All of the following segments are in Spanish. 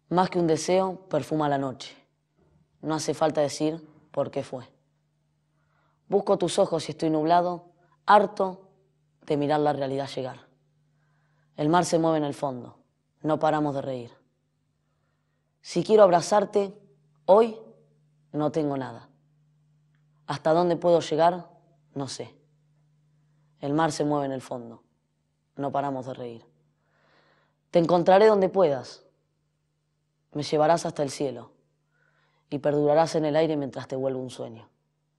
Más que un deseo, perfuma la noche. No hace falta decir por qué fue. Busco tus ojos y estoy nublado, harto de mirar la realidad llegar. El mar se mueve en el fondo, no paramos de reír. Si quiero abrazarte, hoy no tengo nada. ¿Hasta dónde puedo llegar? No sé. El mar se mueve en el fondo, no paramos de reír. Te encontraré donde puedas, me llevarás hasta el cielo y perdurarás en el aire mientras te vuelvo un sueño.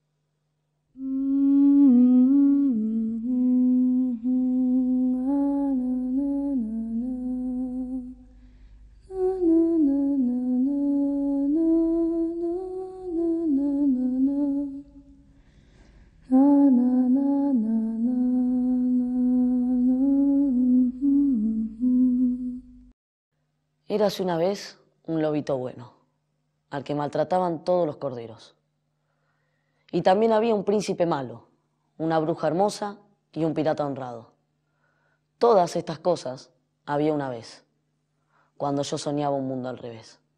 Érase una vez un lobito bueno, al que maltrataban todos los corderos. Y también había un príncipe malo, una bruja hermosa y un pirata honrado. Todas estas cosas había una vez, cuando yo soñaba un mundo al revés.